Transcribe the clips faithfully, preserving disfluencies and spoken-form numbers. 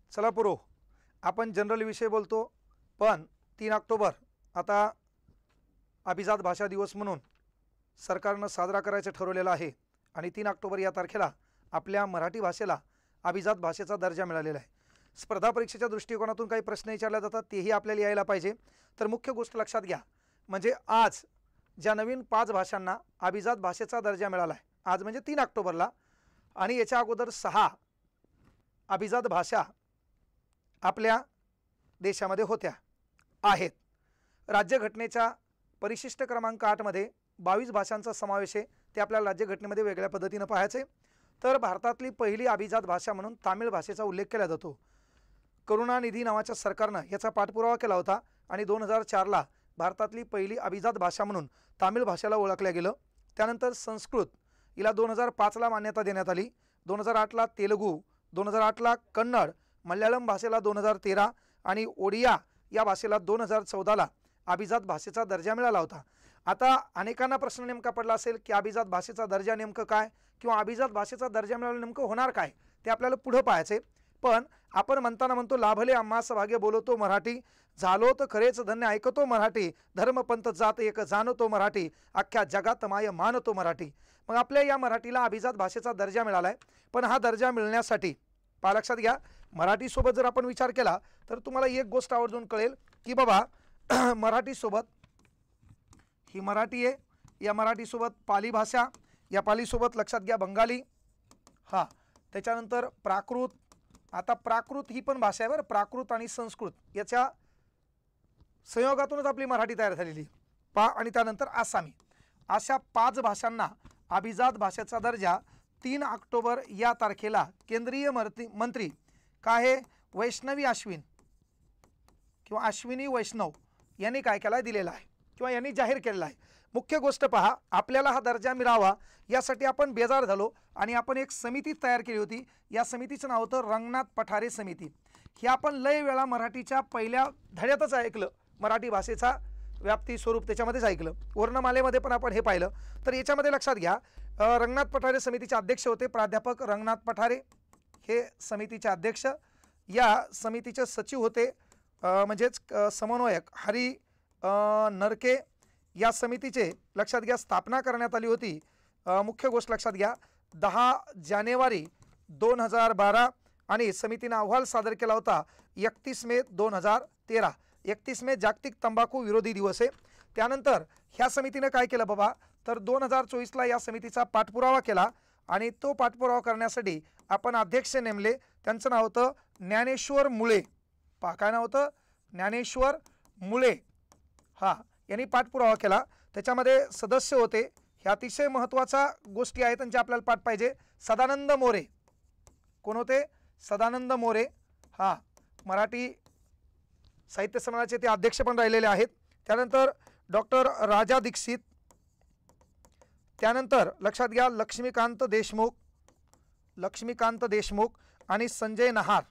चला पुरो आपण जनरल विषय बोलतो, पण तीन ऑक्टोबर आता अभिजात भाषा दिवस म्हणून सरकारनं साजरा करायचं ठरवलेलं आहे आणि तीन ऑक्टोबर या तारखेला आपल्या मराठी भाषेला अभिजात भाषेचा दर्जा मिळालेला आहे। स्पर्धा परीक्षेच्या दृष्टिकोनातून काही प्रश्न विचारले जातात तेही आपल्याला यायला पाहिजे। तर मुख्य गोष्ट लक्षात घ्या, म्हणजे आज ज्या नवीन पाच भाषांना अभिजात भाषेचा दर्जा मिळाला आहे, आज म्हणजे तीन ऑक्टोबरला, आणि याच्या अगोदर सहा अभिजात भाषा आपल्या देशामध्ये होत्या आहेत। राज्यघटनेच्या परिशिष्ट क्रमांक आठ मध्ये बावीस भाषांचा समावेश आहे, ते आपल्याला राज्यघटनेमध्ये वेगळ्या पद्धतीने पाहायचे। तर भारतातली पहिली अभिजात भाषा म्हणून तामिळ भाषेचा उल्लेख केला जातो। करुणानिधी नावाच्या सरकारनं याचा पाठपुरावा केला होता आणि दोन हजार चारला भारतातली पहिली अभिजात भाषा म्हणून तामिळ भाषेला ओळखलं गेलं। त्यानंतर संस्कृत हिला दोन हजार पाचला मान्यता देण्यात आली, दोन हजार आठला तेलुगू, दोन हजार आठला कन्नड, मल्याळम भाषेला दोन हजार तेरा आणि ओडिया या भाषेला दोन हजार चौदाला अभिजात भाषेचा दर्जा मिळाला होता। आता अनेकांना प्रश्न नेमका पडला असेल की अभिजात भाषेचा दर्जा नेमकं काय, किंवा अभिजात भाषेचा दर्जा मिळाला नेमकं होणार काय, ते आपल्याला पुढे पाहायचे। पण आपण म्हणताना म्हणतो लाभले आम्हास भाग्य बोलतो मराठी, झालो तर खरेच धन्य ऐकतो मराठी, धर्मपंथ जात एक जाणतो मराठी, अख्ख्या जगात माय मानतो मराठी। मग आपल्या या मराठीला अभिजात भाषेचा दर्जा मिळाला आहे, पण हा दर्जा मिळण्यासाठी पा लक्षात घ्या, मराठीसोबत जर आपण विचार केला तर तुम्हाला एक गोष्ट आवर्जून कळेल की बाबा मराठीसोबत ही मराठी आहे, या मराठीसोबत पाली भाषा, या पालीसोबत लक्षात घ्या बंगाली, हां त्याच्यानंतर प्राकृत, आता प्राकृत ही पण भाषा आहे बरं, प्राकृत आणि संस्कृत याच्या संयोगातूनच आपली मराठी तयार झालेली पा, आणि त्यानंतर आसामी, अशा पाच भाषांना अभिजात भाषेचा दर्जा तीन ऑक्टोबर या तारखेला केंद्रीय मंत्री काय आहे वैष्णवी अश्विन किंवा अश्विनी वैष्णव यांनी काय केला दिलेला आहे किंवा यांनी जाहीर केलेला आहे। मुख्य गोष्ट पहा, आपल्याला हा दर्जा मिळावा यासाठी आपण बेजार झालो आणि आपण एक समिती तयार केली होती। या समितीचं नाव होतं रंगनाथ पठारे समिती। हे आपण लय वेळा मराठीच्या पहिल्या धड्यातच ऐकलं, मराठी भाषेचा व्याप्ती स्वरूप त्याच्यामध्येच ऐकलं, वर्णमालेमध्ये पण आपण हे पाहिलं। तर याच्यामध्ये लक्षात घ्या, रंगनाथ पठारे समितीचे अध्यक्ष होते प्राध्यापक रंगनाथ पठारे, हे समितीचे अध्यक्ष। या समितीचे सचिव होते म्हणजेच समन्वयक हरी नरके। या समितीचे लक्षात घ्या स्थापना करण्यात आली होती, मुख्य गोष्ट लक्षात घ्या दहा जानेवारी दोन हजार बारा, आणि समितीने अहवाल सादर केला होता एकतीस मे दोन हजार तेरा। एकतीस मे जागतिक तंबाखू विरोधी दिवस आहे। त्यानंतर ह्या समितीने काय केलं बाबा, तर दोन हजार चोवीसला या समितीचा पाठपुरावा केला आणि तो पाठपुरावा करण्यासाठी आपण अध्यक्ष नेमले, त्यांचं नाव होतं ज्ञानेश्वर मुळे। पहा काय नाव होतं, ज्ञानेश्वर मुळे, हां यांनी पाठपुरावा केला। त्याच्यामध्ये सदस्य होते, हे अतिशय महत्त्वाच्या गोष्टी आहेत त्यांचे आपल्याला पाठ पाहिजे, सदानंद मोरे। कोण होते, सदानंद मोरे, हां मराठी साहित्य संमेलनाचे ते अध्यक्ष पण राहिलेले आहेत। त्यानंतर डॉक्टर राजा दीक्षित, त्यानंतर लक्षात घ्या लक्ष्मीकांत देशमुख, लक्ष्मीकांत देशमुख आणि संजय नहार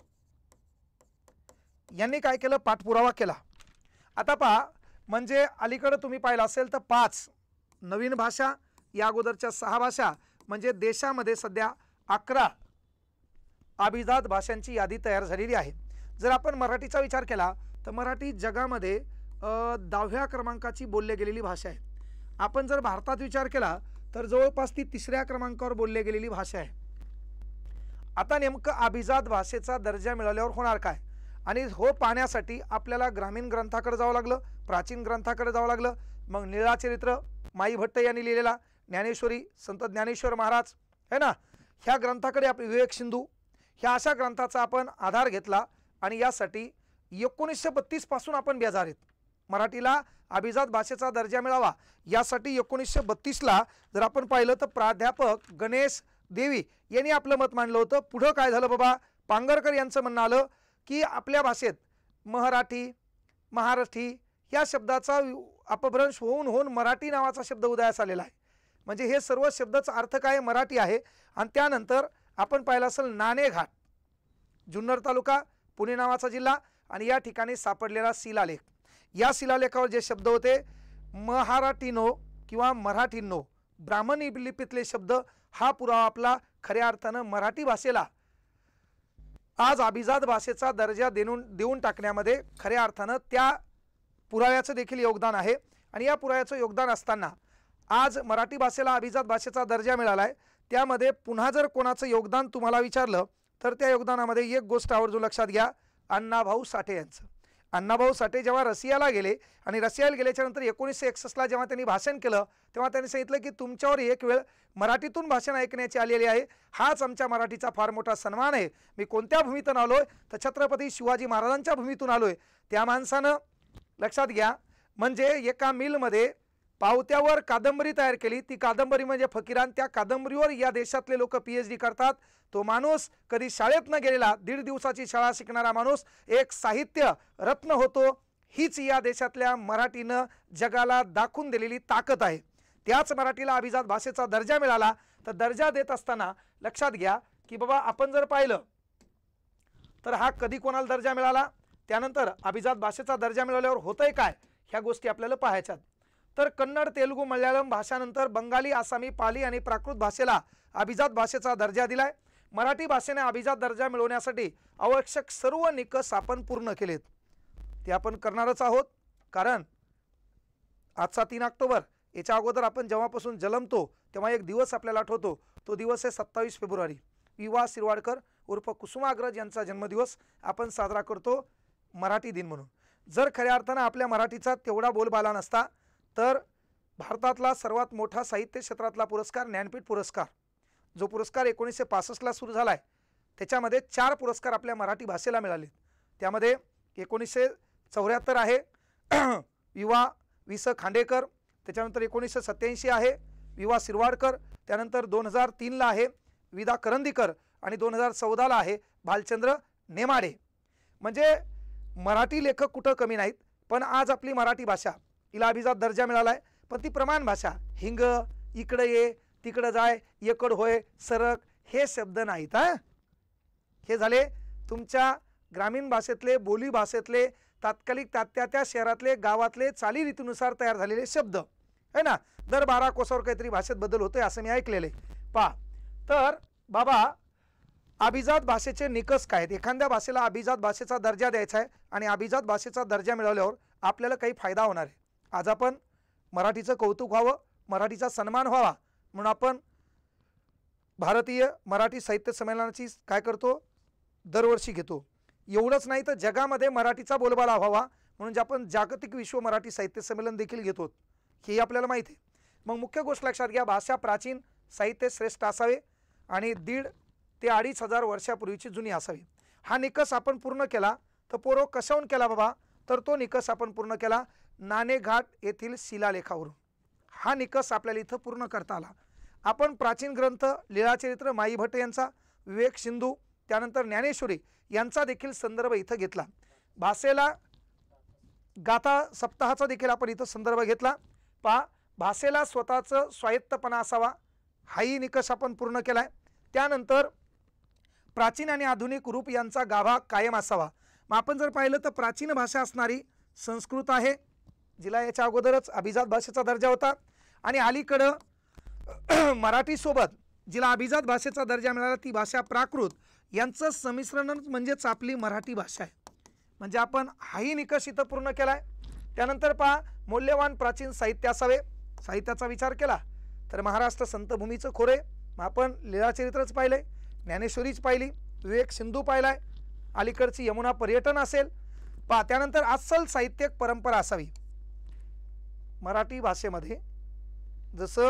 यांनी काय केलं, पाठपुरावा केला। आता पहा, म्हणजे अलीकडे तुम्ही पाहिलं असेल तर पाच नवीन भाषा, या अगोदरच्या सहा भाषा, म्हणजे देशामध्ये सध्या अकरा अभिजात भाषांची यादी तयार झालेली आहे। जर आपण मराठीचा विचार केला तर मराठी जगामध्ये दहाव्या क्रमांकाची बोलली गेलेली भाषा आहे। आपण जर भारतात विचार केला तर जवळपास ती तिसऱ्या क्रमांकावर बोलली गेलेली भाषा आहे। आता नेमकं अभिजात भाषेचा दर्जा मिळाल्यावर होणार काय, आणि हो पाहण्यासाठी आपल्याला ग्रामीण ग्रंथाकडे जावं लागलं, प्राचीन ग्रंथाकडे जावं लागलं। मग लीळाचरित्र माई भट्ट यांनी लिहिलेला, ज्ञानेश्वरी संत ज्ञानेश्वर महाराज है ना, ह्या ग्रंथाकडे आपले विवेक सिंधू, ह्या अशा ग्रंथाचा आपण आधार घेतला आणि यासाठी एकोणीसशे बत्तीस पासून आपण बेजार आहेत। मराठीला अभिजात भाषेचा दर्जा मिळावा यासाठी एकोणीसशे बत्तीसला जर आपण पाहिलं तर प्राध्यापक गणेश देवी यांनी आपलं मत मांडलं होतं। पुढं काय झालं बाबा, पांगरकर यांचं म्हणणं आलं की आपल्या भाषेत मराठी महाराठी या शब्दाचा अपभ्रंश होऊन होऊन मराठी नावाचा शब्द उदयास आलेला आहे, म्हणजे हे सर्व शब्दाचा अर्थ काय मराठी आहे। आणि त्यानंतर आपण पाहिलं असेल नाणेघाट, जुन्नर तालुका पुणे नावाचा जिल्हा, आणि या ठिकाणी सापडलेला शिलालेख, या शिलालेखावर जे शब्द होते महाराठीनो किंवा मराठीनो, ब्राह्मणी लिपीतले शब्द, हा पुरावा आपला खऱ्या अर्थानं मराठी भाषेला आज अभिजात भाषेचा दर्जा देऊन देऊन टाकण्यामध्ये खऱ्या अर्थानं त्या पुराव्याचं देखील योगदान आहे। आणि या पुराव्याचं योगदान असताना आज मराठी भाषेला अभिजात भाषेचा दर्जा मिळाला आहे। त्यामध्ये पुन्हा जर कोणाचं योगदान तुम्हाला विचारलं तर त्या योगदानामध्ये एक गोष्ट आवर्जून लक्षात घ्या, अण्णाभाऊ साठे यांचं। अण्णाभाऊ साठे जेव्हा रशियाला गेले आणि रशियाला गेल्याच्या नंतर एकोणीसशे एकसष्टला जेव्हा त्यांनी भाषण केलं तेव्हा त्यांनी सांगितलं की तुमच्यावर एक वेळ मराठीतून भाषण ऐकण्याची आलेली आहे, हाच आमच्या मराठीचा फार मोठा सन्मान आहे। मी कोणत्या भूमीतून आलोय तर छत्रपती शिवाजी महाराजांच्या भूमीतून आलोय। त्या माणसानं लक्षात घ्या म्हणजे एका मिलमध्ये पावत्यावर कादंबरी तयार केली, ती कादंबरी म्हणजे फकीरान, त्या कादंबरीवर या देशातले लोक पीएचडी करतात। तो माणूस कधी शाळेत न गेलेला, दीड दिवसाची शाळा शिकणारा माणूस एक साहित्य रत्न होतो। हीच या देशातल्या मराठीनं जगाला दाखवून दिलेली ताकद आहे। त्याच मराठीला अभिजात भाषेचा दर्जा मिळाला। तर दर्जा देत असताना लक्षात घ्या की बाबा आपण जर पाहिलं तर हा कधी कोणाला दर्जा मिळाला, त्यानंतर अभिजात भाषेचा दर्जा मिळाल्यावर होतंय काय, ह्या गोष्टी आपल्याला पाहायच्यात। तर कन्नड, तेलुगू, मल्याळम भाषानंतर बंगाली, आसामी, पाली आणि प्राकृत भाषेला अभिजात भाषेचा दर्जा दिलाय। मराठी भाषेने अभिजात दर्जा मिळवण्यासाठी आवश्यक सर्व निकष आपण पूर्ण केलेत, ते आपण करणारच आहोत। कारण आजचा तीन ऑक्टोबर, याच्या अगोदर आपण जेव्हापासून जन्मतो तेव्हा एक दिवस आपल्याला आठवतो, तो दिवस आहे सत्तावीस फेब्रुवारी, वि वा शिरवाडकर उर्फ कुसुमाग्रज यांचा जन्मदिवस आपण साजरा करतो मराठी दिन म्हणून। जर खऱ्या अर्थानं आपल्या मराठीचा तेवढा बोलबाला नसता तर भारतातला सर्वात मोठा साहित्य क्षेत्रातला पुरस्कार ज्ञानपीठ पुरस्कार, जो पुरस्कार एकोणीसशे पासष्टला सुरू झाला आहे, त्याच्यामध्ये चार पुरस्कार आपल्या मराठी भाषेला मिळाले। त्यामध्ये एकोणीसशे चौऱ्याहत्तर आहे वि वा वि स खांडेकर, त्याच्यानंतर एकोणीसशे सत्याऐंशी आहे वि वा शिरवाडकर, त्यानंतर दोन हजार तीनला आहे वि दा करंदीकर आणि दोन हजार चौदाला आहे भालचंद्र नेमाडे। म्हणजे मराठी लेखक कुठं कमी नाहीत, पण आज आपली मराठी भाषा हिला अभिजात दर्जा मिळाला आहे, पण ती प्रमाण भाषा, हिंग, इकडे ये, तिकडे जाय, एकड होय, सरक, हे शब्द नाहीत। हा हे झाले तुमच्या ग्रामीण भाषेतले, बोली भाषेतले, तात्कालिक त्या त्या त्या शहरातले, गावातले चालीरीतीनुसार तयार झालेले शब्द आहे ना। दर बारा कोसावर काहीतरी भाषेत बदल होतोय असं मी ऐकलेले पा। तर बाबा अभिजात भाषेचे निकष काय आहेत, एखाद्या भाषेला अभिजात भाषेचा दर्जा द्यायचा आहे आणि अभिजात भाषेचा दर्जा मिळवल्यावर आपल्याला काही फायदा होणार आहे। आज आपण मराठीचं कौतुक व्हावं, मराठीचा सन्मान व्हावा म्हणून आपण भारतीय मराठी साहित्य संमेलनाची काय करतो, दरवर्षी घेतो। एवढंच नाही तर जगामध्ये मराठीचा बोलबाला व्हावा म्हणून आपण जागतिक विश्व मराठी साहित्य संमेलन देखील घेतो, हे आपल्याला माहिती आहे। मग मुख्य गोष्ट लक्षात घ्या, भाषा प्राचीन, साहित्य श्रेष्ठ असावे आणि दीड ते अडीच हजार वर्षापूर्वीची जुनी असावी। हा निकष आपण पूर्ण केला तर पोरो कशाहून केला बाबा, तर तो निकष आपण पूर्ण केला नाणेघाट येथील शिलालेखावरून। हा निकष आपल्याला इथं पूर्ण करता आला। आपण प्राचीन ग्रंथ लीळाचरित्र माई भट्ट यांचा, विवेक सिंधू, त्यानंतर ज्ञानेश्वरी यांचा देखील संदर्भ इथं घेतला। भाषेला गाथा सप्ताहाचा देखील आपण इथं संदर्भ घेतला। पहा, भाषेला स्वतःचं स्वायत्तपणा असावा, हाही निकष आपण पूर्ण केलाय। त्यानंतर प्राचीन आणि आधुनिक रूप यांचा गाभा कायम असावा। मग आपण जर पाहिलं तर प्राचीन भाषा असणारी संस्कृत आहे, जिला याच्या अगोदरच अभिजात भाषेचा दर्जा होता, आणि अलीकडं मराठी सोबत जिला अभिजात भाषेचा दर्जा मिळाला ती भाषा प्राकृत यांचं संमिश्रण म्हणजेच आपली मराठी भाषा आहे। म्हणजे आपण हाही निकष इथं पूर्ण केलाय। त्यानंतर पहा, मौल्यवान प्राचीन साहित्य असावे। साहित्याचा विचार केला तर महाराष्ट्र संतभूमीचं खोरे, मग आपण लीळाचरित्रच पाहिलंय, ज्ञानेश्वरीच पाहिली, विवेक सिंधू पाहिलाय, अलीकडची यमुना पर्यटन असेल पहा। त्यानंतर अस्सल साहित्यिक परंपरा असावी मराठी भाषेमध्ये। जसं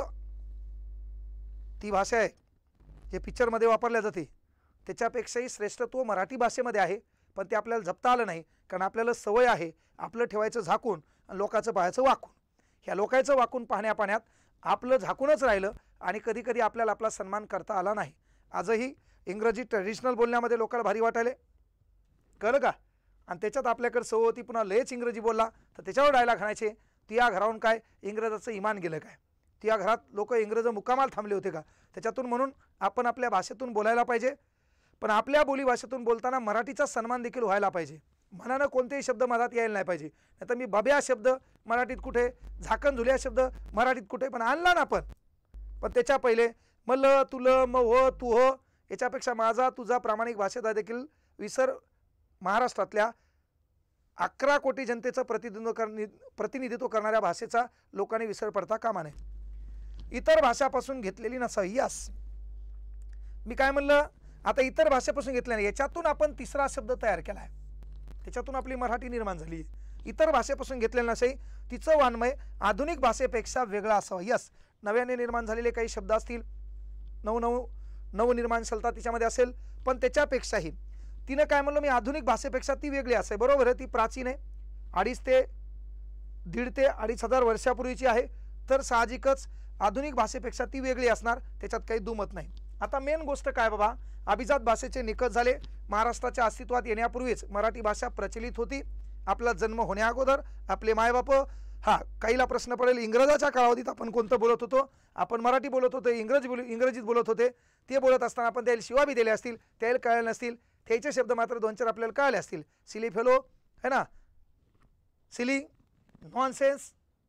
ती भाषा आहे जे पिक्चरमध्ये वापरल्या जाते त्याच्यापेक्षाही श्रेष्ठत्व मराठी भाषेमध्ये आहे, पण ते आपल्याला जपता आलं नाही कारण आपल्याला सवय आहे आपलं ठेवायचं झाकून आणि लोकांचं पाहायचं वाकून। ह्या लोकांचं वाकून पाहण्या पाण्यात आपलं झाकूनच राहिलं आणि कधी कधी आपल्याला आपला सन्मान करता आला नाही। आजही इंग्रजी ट्रेडिशनल बोलण्यामध्ये लोकांना भारी वाटायले, कळलं का? आणि त्याच्यात आपल्याकडे सवय होती पुन्हा लयच इंग्रजी बोलला तर त्याच्यावर डायलॉग हाणायचे, ती या घरावरून काय इंग्रजाचं इमान गेलं काय, ती या घरात लोक इंग्रज मुक्कामाल थांबले होते का, त्याच्यातून म्हणून आपण आपल्या भाषेतून बोलायला पाहिजे, पण आपल्या बोली भाषेतून बोलताना मराठीचा सन्मान देखील व्हायला पाहिजे। मनानं कोणतेही शब्द मराठी यायला नाही पाहिजे, नाहीतर मी बब्या शब्द मराठीत कुठे, झाकण झुल्या शब्द मराठीत कुठे पण आणला ना आपण, पण त्याच्या पहिले मल्ल तुल म हो तू हो याच्यापेक्षा माझा तुझा प्रामाणिक भाषेचा देखील विसर महाराष्ट्रातल्या अकरा कोटी जनतेचं प्रतिनिधित्व कर प्रतिनिधित्व करणाऱ्या भाषेचा लोकांनी विसर पडता कामा नये। इतर भाषापासून घेतलेली नसावी। यस, मी काय म्हणलं, आता इतर भाषेपासून घेतल्याने याच्यातून आपण तिसरा शब्द तयार केला आहे, त्याच्यातून आपली मराठी निर्माण झाली। इतर भाषेपासून घेतलेलं नसे, तिचं वाङ्मय आधुनिक भाषेपेक्षा वेगळा असावं। यस, नव्याने निर्माण झालेले काही शब्द असतील, नव नव नवनिर्माणशीलता तिच्यामध्ये असेल, पण त्याच्यापेक्षाही तिनं काय म्हणलं, मी आधुनिक भाषेपेक्षा ती वेगळी असेल। बरोबर आहे, ती प्राचीन आहे, अडीच ते दीड ते अडीच हजार वर्षापूर्वीची आहे, तर साहजिकच आधुनिक भाषेपेक्षा ती वेगळी असणार, त्याच्यात काही दुमत नाही। आता मेन गोष्ट काय बाबा, अभिजात भाषेचे निकष झाले। महाराष्ट्राच्या अस्तित्वात येण्यापूर्वीच मराठी भाषा प्रचलित होती। आपला जन्म होण्या अगोदर आपले मायबाप, हा काहीला प्रश्न पडेल इंग्रजाच्या कालावधीत आपण कोणतं बोलत होतो, आपण मराठी बोलत होतो, इंग्रजी बोल इंग्रजीत बोलत होते, ते बोलत असताना आपण त्याला शिवा बी दिले असतील, त्याला कळले नसतील, त्याचे शब्द मात्र दोन चार आपल्याला कळले असतील, सिली फेलो है ना, सिली, नॉनसेन्स,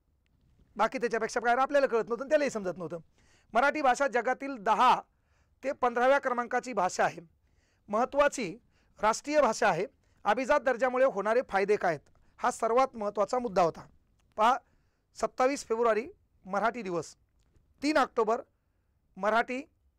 बाकी त्याच्यापेक्षा काय आपल्याला कळत नव्हतं, त्यालाही समजत नव्हतं। मराठी भाषा जगातील दहा ते पंधराव्या क्रमांकाची भाषा आहे, महत्त्वाची राष्ट्रीय भाषा आहे। अभिजात दर्जामुळे होणारे फायदे काय आहेत, हा सर्वात महत्त्वाचा मुद्दा होता। पहा, सत्तावीस फेब्रुवारी मराठी दिवस, तीन ऑक्टोबर मराठी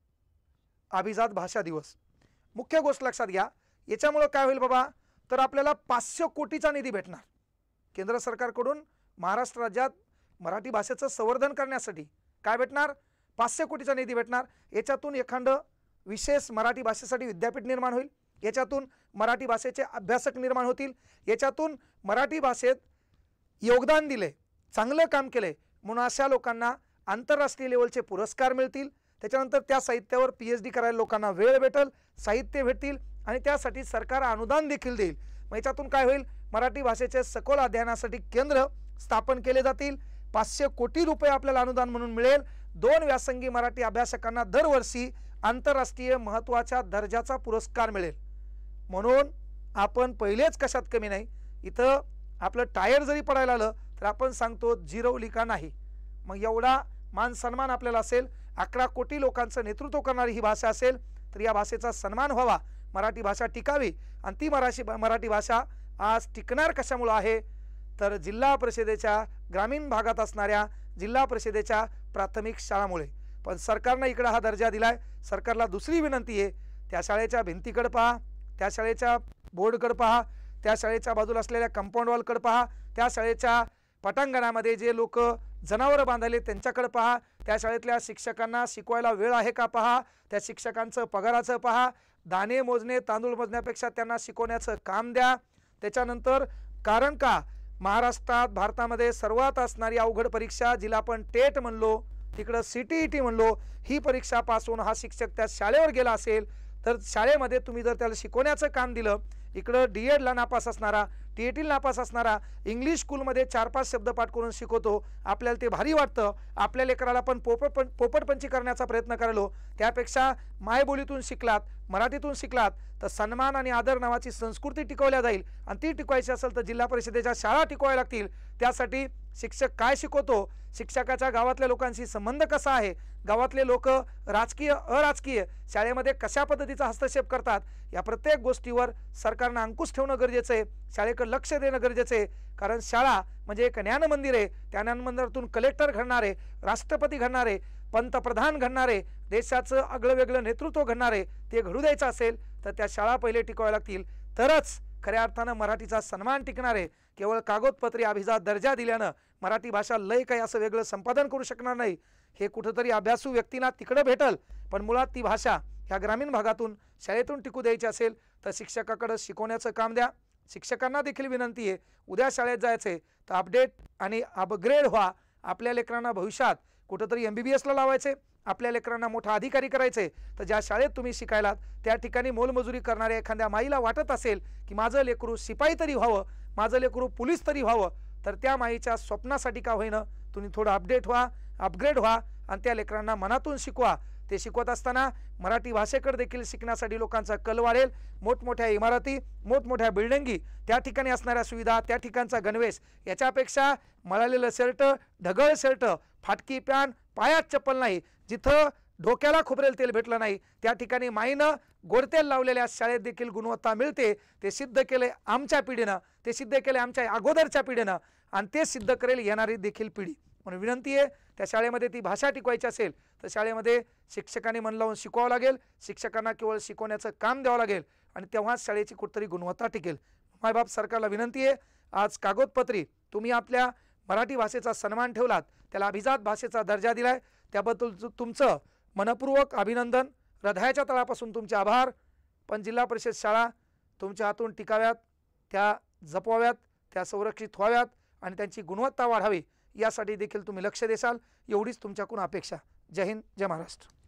अभिजात भाषा दिवस। मुख्य गोष्ट लक्षात घ्या, याच्यामुळे काय होईल बाबा, तर आपल्याला पाचशे कोटीचा निधी भेटणार केंद्र सरकारकडून। महाराष्ट्र राज्यात मराठी भाषेचं संवर्धन करण्यासाठी काय भेटणार, पाचशे कोटीचा निधी भेटणार। याच्यातून एखादं विशेष मराठी भाषेसाठी विद्यापीठ निर्माण होईल, याच्यातून मराठी भाषेचे अभ्यासक निर्माण होतील, याच्यातून मराठी भाषेत योगदान दिले, चांगलं काम केले म्हणून अशा लोकांना आंतरराष्ट्रीय लेवलचे पुरस्कार मिळतील। त्याच्यानंतर त्या साहित्यावर पी एच डी करायला लोकांना वेळ भेटेल, साहित्य भेटतील आणि त्यासाठी सरकार अनुदान देखील देईल। मग याच्यातून काय होईल, मराठी भाषेचे सखोल अध्ययनासाठी केंद्र स्थापन केले जातील, पाचशे कोटी रुपये आपल्याला अनुदान म्हणून मिळेल। दोन व्यासंगी मराठी अभ्यासकांना दरवर्षी आंतरराष्ट्रीय महत्त्वाच्या दर्जाचा पुरस्कार मिळेल। म्हणून आपण पहिलेच कशात कमी नाही, इथं आपलं टायर जरी पडायला आलं तर आपण सांगतो जिरवली का नाही। मग एवढा मान सन्मान आपल्याला असेल, अकरा कोटी लोकांचं नेतृत्व करणारी ही भाषा असेल, तर या भाषेचा सन्मान व्हावा, मराठी भाषा टिकावी। आणि ती मराठी मराठी भाषा आज टिकणार कशामुळे आहे, तर जिल्हा परिषदेच्या ग्रामीण भागात असणाऱ्या जिल्हा परिषदेच्या प्राथमिक शाळामुळे। पण सरकारनं इकडे हा दर्जा दिलाय, सरकारला दुसरी विनंती आहे, त्या शाळेच्या भिंतीकडे पहा, त्या शाळेच्या बोर्डकडे पहा, त्या शाळेच्या बाजूला असलेल्या कंपाऊंड वॉलकडे पहा, त्या शाळेच्या पटांगणामध्ये जे लोक जनावरं बांधले त्यांच्याकडे पहा, त्या शाळेतल्या शिक्षकांना शिकवायला वेळ आहे का पहा, त्या शिक्षकांचं पगाराचं पहा, दाणे मोजणे तांदूळ मोजण्यापेक्षा त्यांना शिकवण्याचं काम द्या। त्याच्यानंतर कारण का महाराष्ट्रात भारतामध्ये सर्वात असणारी अवघड परीक्षा जिला आपण टेट म्हणलो, तिकडं सी टी ई टी म्हणलो, ही परीक्षा पासून हा शिक्षक त्या शाळेवर गेला असेल तर शाळेमध्ये तुम्ही जर त्याला शिकवण्याचं काम दिलं, इकडं डी एडला नापास असणारा, टी ए टीला नापास असणारा इंग्लिश स्कूलमध्ये चार पाच शब्दपाठ करून शिकवतो, आपल्याला ते भारी वाटतं, आपल्या लेकराला पण पोपट पोपटपंची करण्याचा प्रयत्न करालो, त्यापेक्षा मायबोलीतून शिकलात, मराठीतून शिकलात तर सन्मान आणि आदर नावाची संस्कृती टिकवल्या जाईल। आणि ती टिकवायची असेल तर जिल्हा परिषदेच्या शाळा टिकवाव्या लागतील। त्यासाठी शिक्षक काय शिकवतो, शिक्षकाच्या गावातल्या लोकांशी संबंध कसा आहे, गावातले लोक राजकीय अराजकीय शाळेमध्ये कशा पद्धतीचा हस्तक्षेप करतात, या प्रत्येक गोष्टीवर सरकारनं अंकुश ठेवणं गरजेचं आहे, शाळेकडे लक्ष देणं गरजेचं आहे। कारण शाळा म्हणजे एक ज्ञान मंदिर आहे, त्या ज्ञान मंदिरातून कलेक्टर घडणारे, राष्ट्रपती घडणारे, पंतप्रधान घडणारे, देशाचं आगळं वेगळं नेतृत्व घडणारे, ते घडू द्यायचं असेल तर त्या शाळा पहिले टिकवाव्या लागतील, तरच खऱ्या अर्थानं मराठीचा सन्मान टिकणार आहे। केवळ कागदपत्री अभिजात दर्जा दिल्यानं मराठी भाषा लय काही असं वेगळं संपादन करू शकणार नाही, हे कुठंतरी अभ्यासू व्यक्तींना तिकडं भेटल, पण मुळात ती भाषा ह्या ग्रामीण भागातून शाळेतून टिकू द्यायची असेल तर शिक्षकाकडे शिकवण्याचं काम द्या। शिक्षकांना देखील विनंती आहे, उद्या शाळेत जायचे तर अपडेट आणि अपग्रेड व्हा। आपल्या लेकरांना भविष्यात कुठंतरी एम बी बी एसला लावायचे, आपल्या लेकरांना मोठा अधिकारी करायचे, तर ज्या शाळेत तुम्ही शिकायलात त्या ठिकाणी मोलमजुरी करणाऱ्या एखाद्या माईला वाटत असेल की माझं लेकरू शिपाई तरी व्हावं, माझं लेकरू पोलीस तरी व्हावं, तर त्या माईच्या स्वप्नासाठी का होईना तुम्ही थोडं अपडेट व्हा, अपग्रेड व्हा आणि त्या लेकरांना मनातून शिकवा। ते शिकवत असताना मराठी भाषेकडे देखील शिकण्यासाठी लोकांचा कल वाढेल। मोठमोठ्या इमारती, मोठमोठ्या बिल्डिंगी, त्या ठिकाणी असणाऱ्या सुविधा, त्या ठिकाणचा गणवेश, याच्यापेक्षा मळालेलं शर्ट, ढगळ शर्ट, फाटकी पॅन्ट, पायात चप्पल नाही, जिथं डोक्याला खोबरेल तेल भेटलं नाही, त्या ठिकाणी माईनं गोडतेल लावलेल्या शाळेत देखील गुणवत्ता मिळते. ते सिद्ध केले आमच्या पिढीनं, ते सिद्ध केले आमच्या अगोदरच्या पिढीनं आणि ते सिद्ध करेल येणारी देखील पिढी. म्हणून विनंती आहे, त्या शाळेमध्ये ती भाषा टिकवायची असेल तर शाळेमध्ये शिक्षकांनी मन लावून शिकवावं लागेल. शिक्षकांना केवळ शिकवण्याचं काम द्यावं लागेल आणि तेव्हाच शाळेची कुठतरी गुणवत्ता टिकेल. मायबाप सरकारला विनंती आहे, आज कागदपत्री तुम्ही आपल्या मराठी भाषेचा सन्मान ठेवलात, त्याला अभिजात भाषेचा दर्जा दिलाय, त्याबद्दल तुमचं मनपूर्वक अभिनंदन, हृदयाच्या तळापासून तुमचे आभार. पण जिल्हा परिषद शाळा तुमच्या हातून टिकाव्यात, त्या जपवाव्यात, त्या संरक्षित व्हाव्यात आणि त्यांची गुणवत्ता वाढावी यासाठी देखील तुम्ही लक्ष देसाल, एवढीच तुमच्याकडून अपेक्षा. जय हिंद, जय महाराष्ट्र.